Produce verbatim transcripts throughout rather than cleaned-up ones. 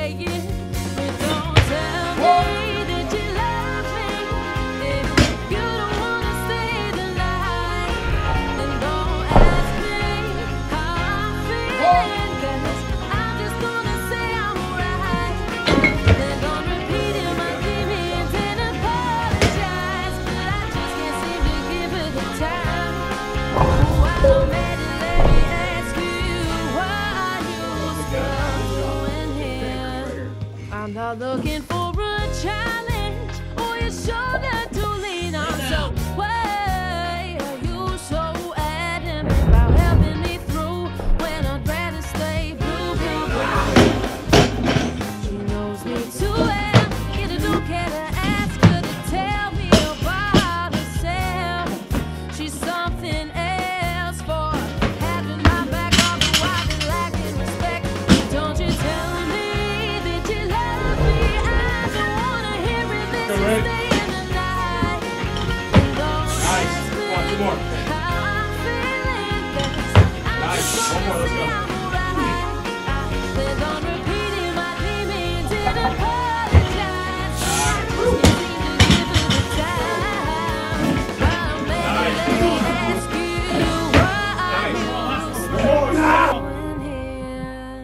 saying, but don't tell me that you love me. If you don't wanna stay the night, then don't ask me how I'm feeling, 'cause I'm just gonna say I'm alright. Then don't repeat in my demons and apologize, but I just can't seem to give it the time. While I'm at it, let me ask you why you still doing here. I'm not looking for a challenge or your shoulder to lean on. So why are you so adamant about helping me through when I'd rather stay blue, blue, blue? She knows me too well, and I don't care to ask her to tell me about herself. She's something else for having my back, although I've been lacking respect. Don't you tell me that you love me. I don't wanna hear it. This is staying the night. And don't ask me how I'm feeling, 'cause I'm Nice. just One more, gonna let's say go. I'm alright. Then don't repeat in my demons and apologize. I just can't seem to give it the time. I'm at it, let me ask you why you still doing here.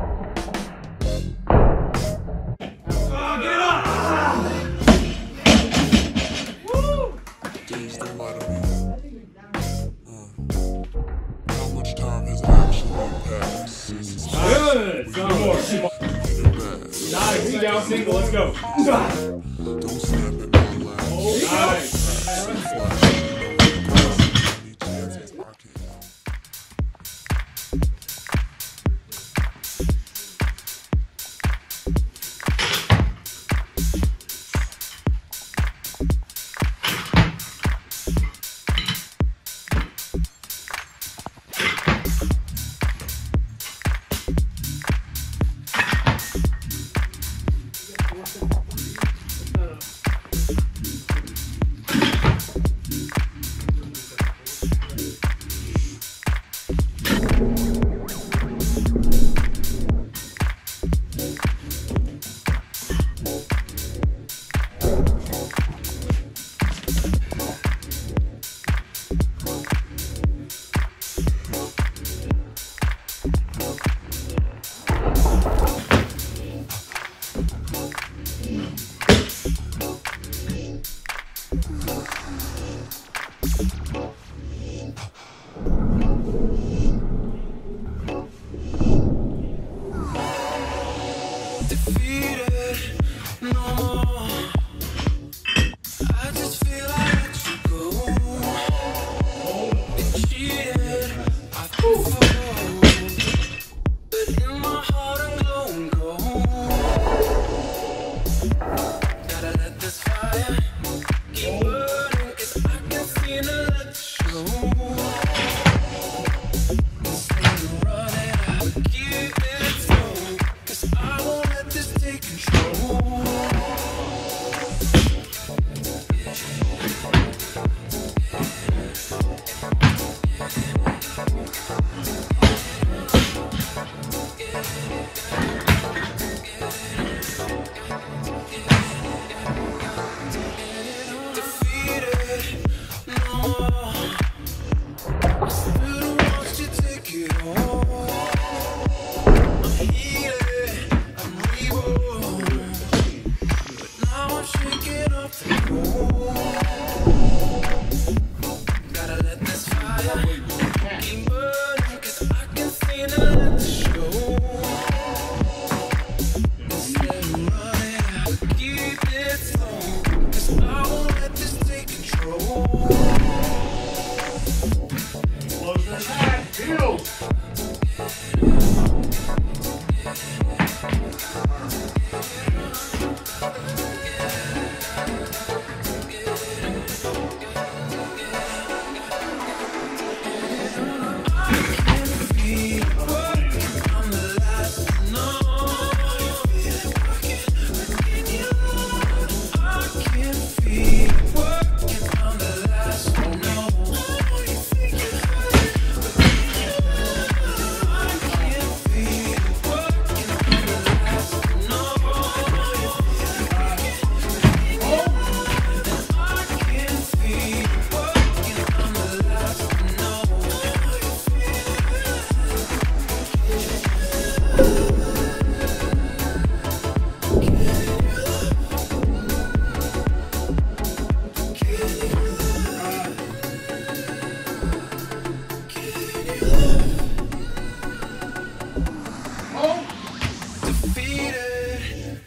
Days don't lie to me. Uh, how much time has actually passed since it's Good. One more. in the bag? Nice. We down single. Let's go. Don't snap at my last. Nice. Flash. Any chances I can. Defeated, no more. I just feel I let you go. Been cheated, I've been fooled, but in my heart I'm glowing gold. Gotta let this fire keep burning, 'cause I can feel the light show. Instead of running, I would keep it flowing, 'cause I won't let this take control. Defeated, no more. I still don't want you to take it all. I'm healing, I'm reborn.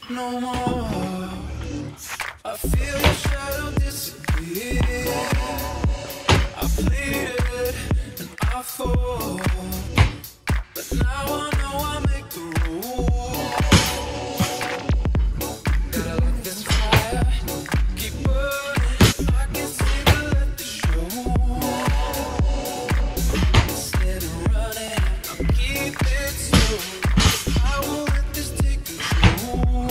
no more. I feel your shadow disappear. I pleaded and I fought, but now I know I make the rules. Gotta let this fire keep burning. I can't seem to let this show. Instead of running, I'll keep it slow. I won't let this take control.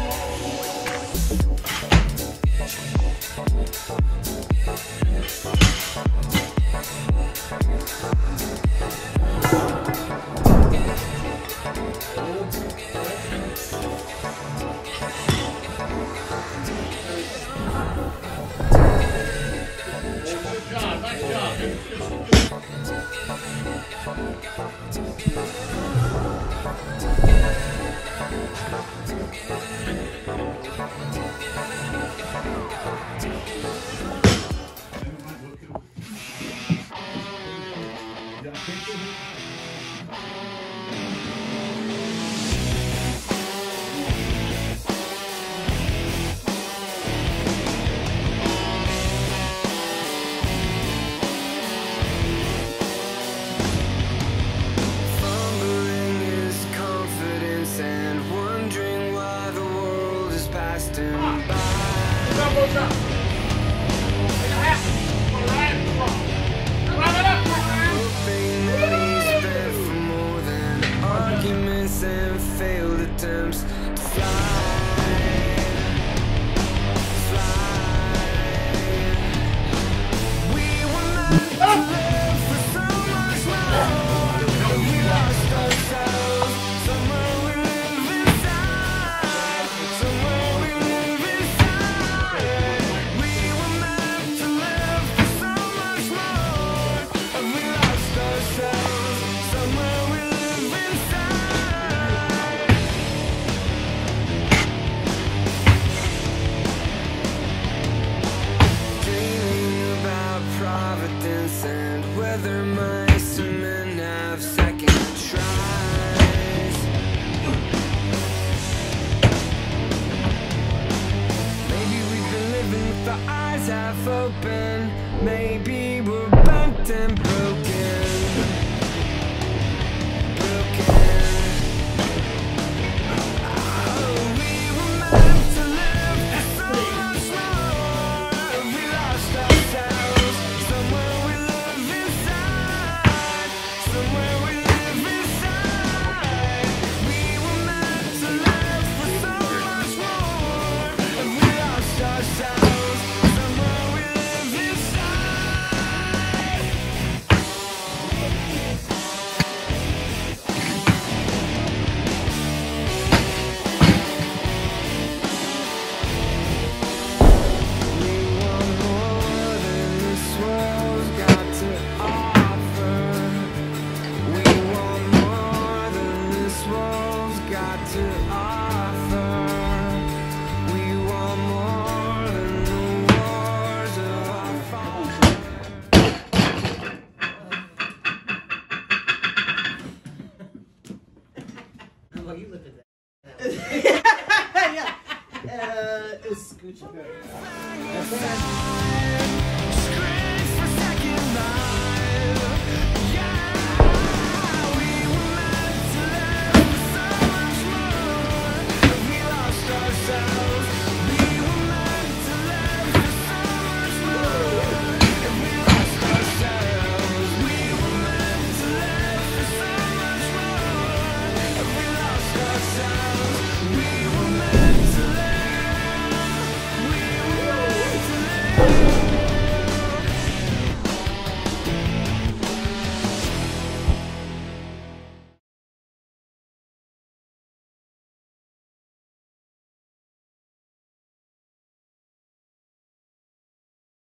Good job, nice job. Fumbling is confidence and wondering why the world is passing by. Hoping that he's spent for more than arguments and failed attempts to fly. Fly. We were meant to live for so much more. We lost ourselves. Somewhere we live inside. Somewhere we live inside. We were meant to live for so much more. And we lost ourselves. Somewhere we live inside. Dreaming about providence and whether mice and men have second tries. Maybe we've been living with our eyes half open. Maybe we're bent and broken. Broken. Oh, we were meant to live for so much more. We lost ourselves. Somewhere we live inside. Somewhere we live inside. We were meant to live for so much more. And we lost ourselves. Somewhere we live inside. We want more than this world's got to offer. We want more than this world's got to offer. We want more than the wars of our fathers. Well, you look at that. Yeah. Uh, it's scooch. Screams for second life.